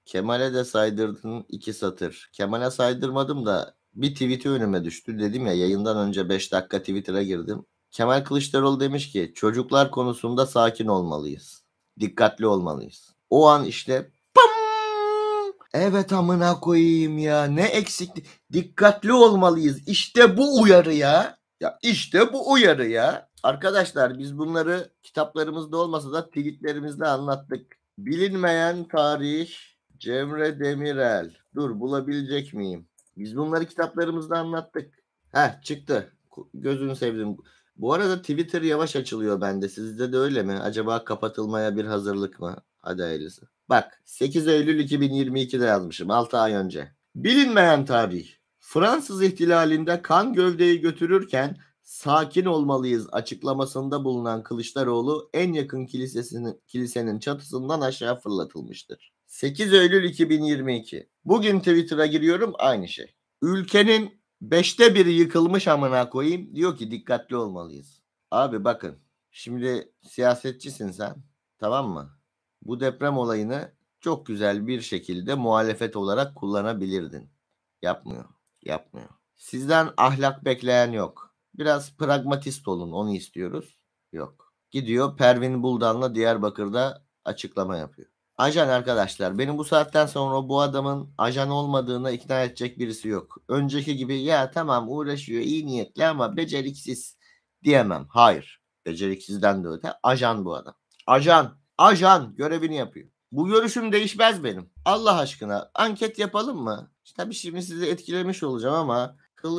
Kemal'e de saydırdın 2 satır. Kemal'e saydırmadım da bir tweet'i önüme düştü. Dedim ya, yayından önce 5 dakika Twitter'a girdim. Kemal Kılıçdaroğlu demiş ki çocuklar konusunda sakin olmalıyız. Dikkatli olmalıyız. O an işte pam! Evet amına koyayım ya. Ne eksikti? Dikkatli olmalıyız. İşte bu uyarı ya. Ya işte bu uyarı ya. Arkadaşlar biz bunları kitaplarımızda olmasa da tweetlerimizde anlattık. Bilinmeyen tarih, Cemre Demirel. Dur, bulabilecek miyim? Biz bunları kitaplarımızda anlattık. Heh, çıktı. Gözünü sevdim. Bu arada Twitter yavaş açılıyor bende. Sizde de öyle mi? Acaba kapatılmaya bir hazırlık mı? Hadi hayırlısı. Bak, 8 Eylül 2022'de yazmışım, 6 ay önce. Bilinmeyen tarih. Fransız ihtilalinde kan gövdeyi götürürken sakin olmalıyız açıklamasında bulunan Kılıçdaroğlu en yakın kilisenin çatısından aşağı fırlatılmıştır. 8 Eylül 2022. Bugün Twitter'a giriyorum, aynı şey. Ülkenin 1/5'i yıkılmış amına koyayım. Diyor ki dikkatli olmalıyız. Abi bakın, şimdi siyasetçisin sen, tamam mı? Bu deprem olayını çok güzel bir şekilde muhalefet olarak kullanabilirdin. Yapmıyor. Yapmıyor. Sizden ahlak bekleyen yok. Biraz pragmatist olun, onu istiyoruz. Yok. Gidiyor Pervin Buldan'la Diyarbakır'da açıklama yapıyor. Ajan arkadaşlar, benim bu saatten sonra bu adamın ajan olmadığına ikna edecek birisi yok. Önceki gibi ya tamam uğraşıyor iyi niyetli ama beceriksiz diyemem. Hayır. Beceriksizden de öte ajan bu adam. Ajan. Ajan görevini yapıyor. Bu görüşüm değişmez benim. Allah aşkına anket yapalım mı? Tabii şimdi sizi etkilemiş olacağım ama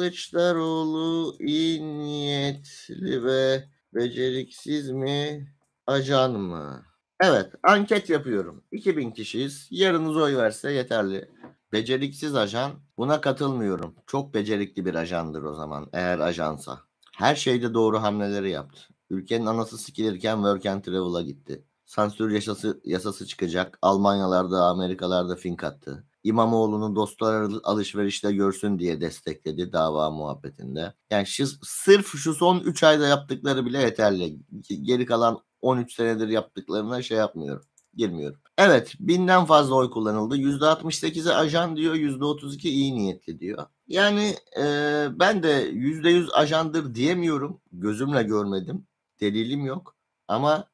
Kılıçdaroğlu iyi niyetli ve beceriksiz mi? Ajan mı? Evet, anket yapıyorum. 2000 kişiyiz. Yarınız oy verse yeterli. Beceriksiz ajan, buna katılmıyorum. Çok becerikli bir ajandır o zaman, eğer ajansa. Her şeyde doğru hamleleri yaptı. Ülkenin anası sikilirken Work and Travel'a gitti. Sansür yasası çıkacak. Almanyalarda, Amerikalarda fink attı. İmamoğlu'nu dostlar alışverişte görsün diye destekledi dava muhabbetinde. Yani sırf şu son 3 ayda yaptıkları bile yeterli. Geri kalan 13 senedir yaptıklarına şey yapmıyorum. Girmiyorum. Evet, 1000'den fazla oy kullanıldı. %68'i ajan diyor, %32 iyi niyetli diyor. Yani ben de %100 ajandır diyemiyorum. Gözümle görmedim. Delilim yok. Ama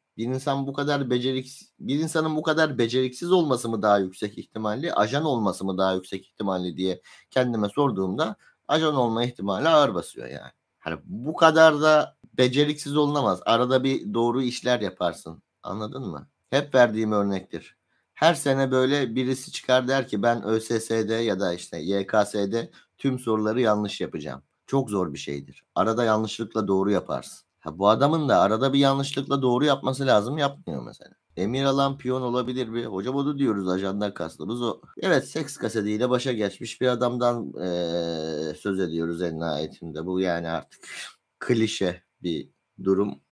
bir insanın bu kadar beceriksiz olması mı daha yüksek ihtimalli, ajan olması mı daha yüksek ihtimalli diye kendime sorduğumda ajan olma ihtimali ağır basıyor yani. Hani bu kadar da beceriksiz olunamaz. Arada bir doğru işler yaparsın. Anladın mı? Hep verdiğim örnektir. Her sene böyle birisi çıkar der ki ben ÖSS'de ya da işte YKS'de tüm soruları yanlış yapacağım. Çok zor bir şeydir. Arada yanlışlıkla doğru yaparsın. Ha, bu adamın da arada bir yanlışlıkla doğru yapması lazım, yapmıyor mesela. Emir alan piyon olabilir mi? Hocam onu diyoruz, ajandan kastımız o. Evet, seks kasetiyle başa geçmiş bir adamdan söz ediyoruz en nihayetinde. Bu yani artık klişe bir durum.